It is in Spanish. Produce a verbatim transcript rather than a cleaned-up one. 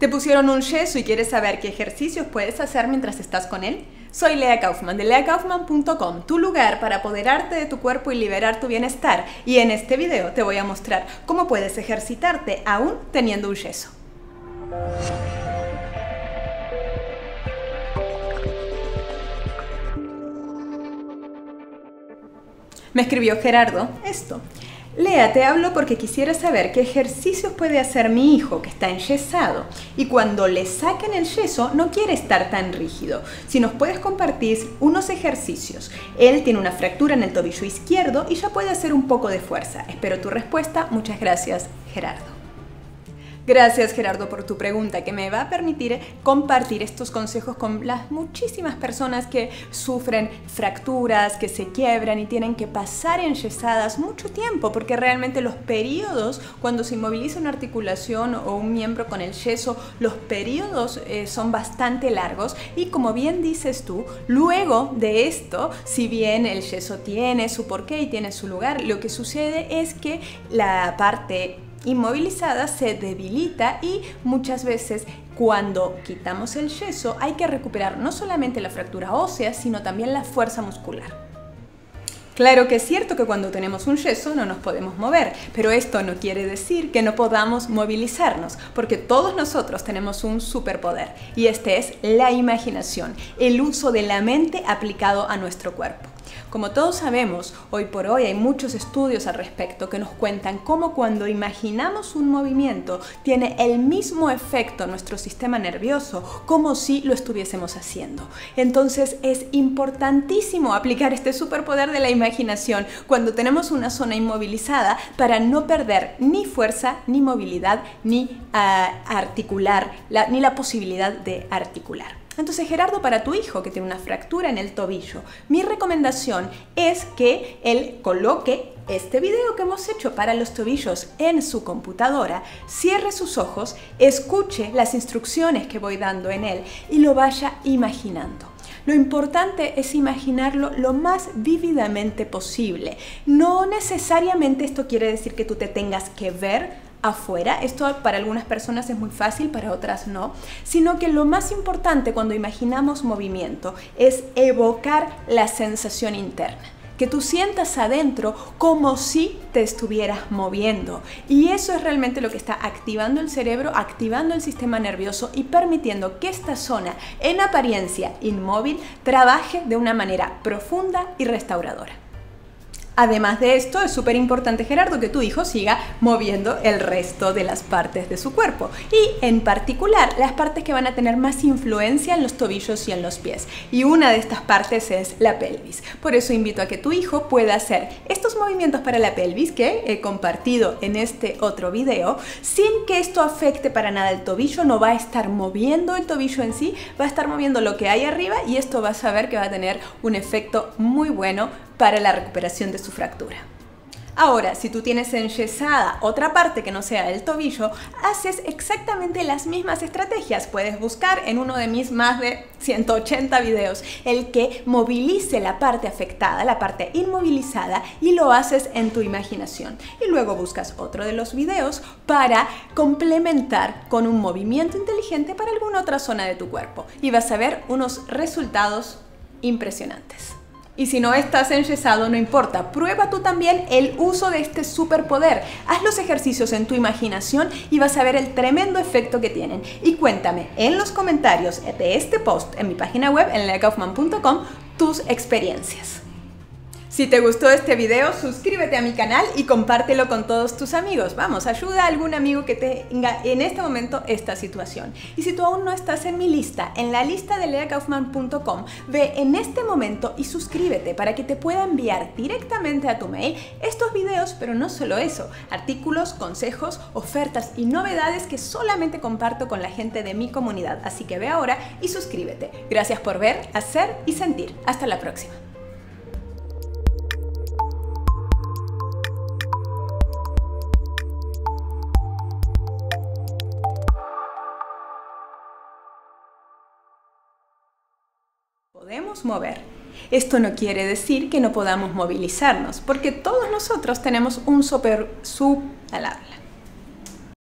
¿Te pusieron un yeso y quieres saber qué ejercicios puedes hacer mientras estás con él? Soy Lea Kaufman de lea kaufman punto com, tu lugar para apoderarte de tu cuerpo y liberar tu bienestar. Y en este video te voy a mostrar cómo puedes ejercitarte aún teniendo un yeso. Me escribió Gerardo esto. Lea, te hablo porque quisiera saber qué ejercicios puede hacer mi hijo que está enyesado y cuando le saquen el yeso no quiere estar tan rígido. Si nos puedes compartir unos ejercicios. Él tiene una fractura en el tobillo izquierdo y ya puede hacer un poco de fuerza. Espero tu respuesta. Muchas gracias, Gerardo. Gracias, Gerardo, por tu pregunta, que me va a permitir compartir estos consejos con las muchísimas personas que sufren fracturas, que se quiebran y tienen que pasar enyesadas mucho tiempo, porque realmente los periodos, cuando se inmoviliza una articulación o un miembro con el yeso, los periodos eh, son bastante largos y, como bien dices tú, luego de esto, si bien el yeso tiene su porqué y tiene su lugar, lo que sucede es que la parte inmovilizada se debilita y muchas veces cuando quitamos el yeso hay que recuperar no solamente la fractura ósea, sino también la fuerza muscular. Claro que es cierto que cuando tenemos un yeso no nos podemos mover, pero esto no quiere decir que no podamos movilizarnos, porque todos nosotros tenemos un superpoder y este es la imaginación, el uso de la mente aplicado a nuestro cuerpo. Como todos sabemos, hoy por hoy hay muchos estudios al respecto que nos cuentan cómo cuando imaginamos un movimiento tiene el mismo efecto en nuestro sistema nervioso como si lo estuviésemos haciendo. Entonces es importantísimo aplicar este superpoder de la imaginación cuando tenemos una zona inmovilizada para no perder ni fuerza, ni movilidad, ni uh, articular, la, ni la posibilidad de articular. Entonces, Gerardo, para tu hijo que tiene una fractura en el tobillo, mi recomendación es que él coloque este video que hemos hecho para los tobillos en su computadora, cierre sus ojos, escuche las instrucciones que voy dando en él y lo vaya imaginando. Lo importante es imaginarlo lo más vívidamente posible. No necesariamente esto quiere decir que tú te tengas que ver afuera, esto para algunas personas es muy fácil, para otras no, sino que lo más importante cuando imaginamos movimiento es evocar la sensación interna, que tú sientas adentro como si te estuvieras moviendo y eso es realmente lo que está activando el cerebro, activando el sistema nervioso y permitiendo que esta zona en apariencia inmóvil trabaje de una manera profunda y restauradora. Además de esto, es súper importante, Gerardo, que tu hijo siga moviendo el resto de las partes de su cuerpo y, en particular, las partes que van a tener más influencia en los tobillos y en los pies. Y una de estas partes es la pelvis. Por eso invito a que tu hijo pueda hacer estos movimientos para la pelvis que he compartido en este otro video, sin que esto afecte para nada el tobillo. No va a estar moviendo el tobillo en sí, va a estar moviendo lo que hay arriba y esto va a saber que va a tener un efecto muy bueno para la recuperación de su fractura. Ahora, si tú tienes enyesada otra parte que no sea el tobillo, haces exactamente las mismas estrategias. Puedes buscar en uno de mis más de ciento ochenta videos el que movilice la parte afectada, la parte inmovilizada, y lo haces en tu imaginación. Y luego buscas otro de los videos para complementar con un movimiento inteligente para alguna otra zona de tu cuerpo. Y vas a ver unos resultados impresionantes. Y si no estás enyesado, no importa, prueba tú también el uso de este superpoder. Haz los ejercicios en tu imaginación y vas a ver el tremendo efecto que tienen. Y cuéntame en los comentarios de este post en mi página web en lea kaufman punto com tus experiencias. Si te gustó este video, suscríbete a mi canal y compártelo con todos tus amigos. Vamos, ayuda a algún amigo que tenga en este momento esta situación. Y si tú aún no estás en mi lista, en la lista de lea kaufman punto com, ve en este momento y suscríbete para que te pueda enviar directamente a tu mail estos videos, pero no solo eso, artículos, consejos, ofertas y novedades que solamente comparto con la gente de mi comunidad. Así que ve ahora y suscríbete. Gracias por ver, hacer y sentir. Hasta la próxima. Podemos mover. Esto no quiere decir que no podamos movilizarnos, porque todos nosotros tenemos un super sub al habla.